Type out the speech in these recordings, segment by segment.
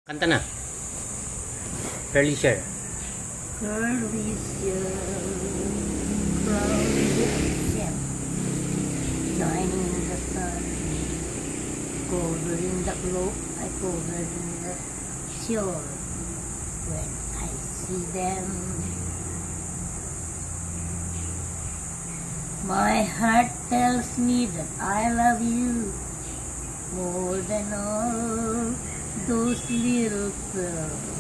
Kanta na. Fairly share. Curly shell, proudly shell, shining in the sun, covered in the cloak, I covered in the shore. When I see them, my heart tells me that I love you more than all those little pearls.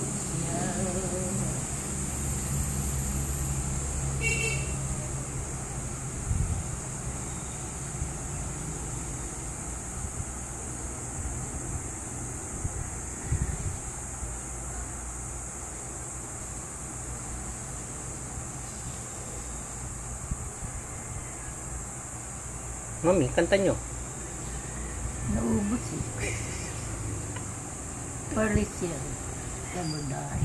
Mami, kanta nyo. Naubos eh. Pearly shell, bday.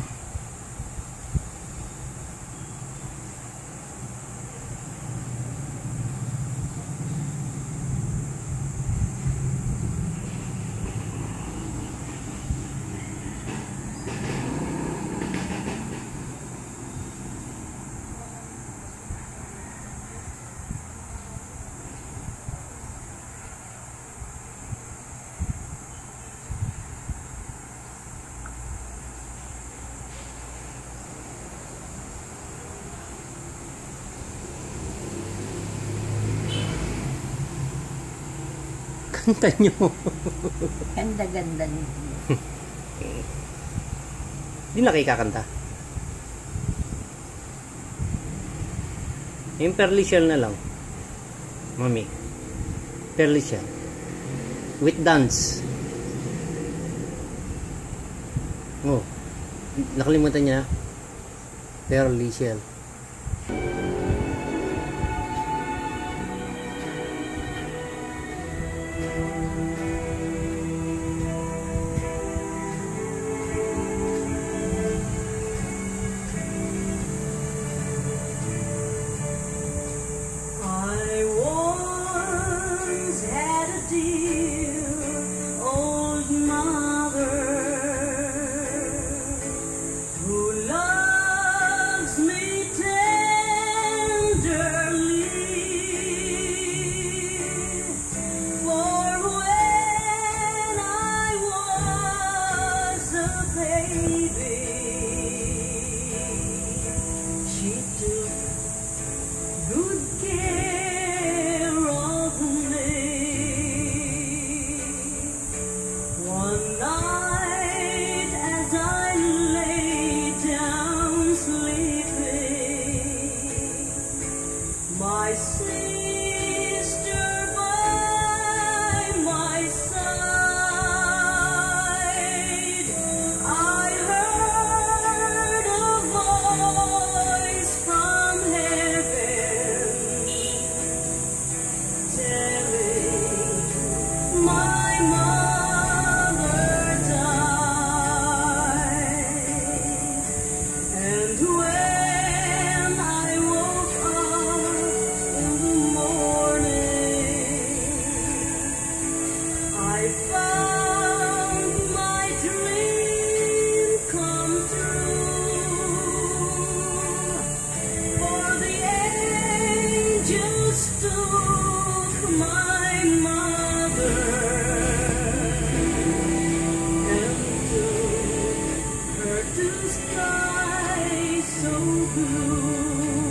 Kanta nyo. Ganda-ganda niyo. Di na kayo kakanta. Yung pearly shell na lang. Mami. Pearly shell. With dance. Oh. Nakalimutan niya. Pearly shell. My sister by my side, I heard a voice from heaven telling my mother died, and when I woke up in the morning, I found my dream come true, for the angels took my mother and took her to sky so blue.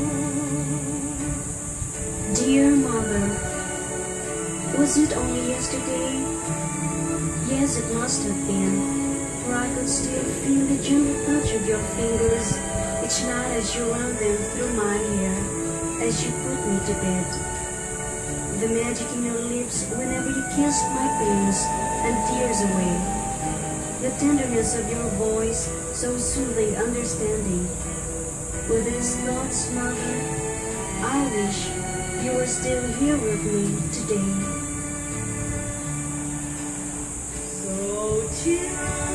Dear Mother, was it only yesterday? Yes, it must have been, for I could still feel the gentle touch of your fingers each night as you run them through my hair, as you put me to bed. The magic in your lips whenever you kissed my pains and tears away. The tenderness of your voice, so soothing, understanding. With these thoughts, Mother, I wish you were still here with me today. So cheer up.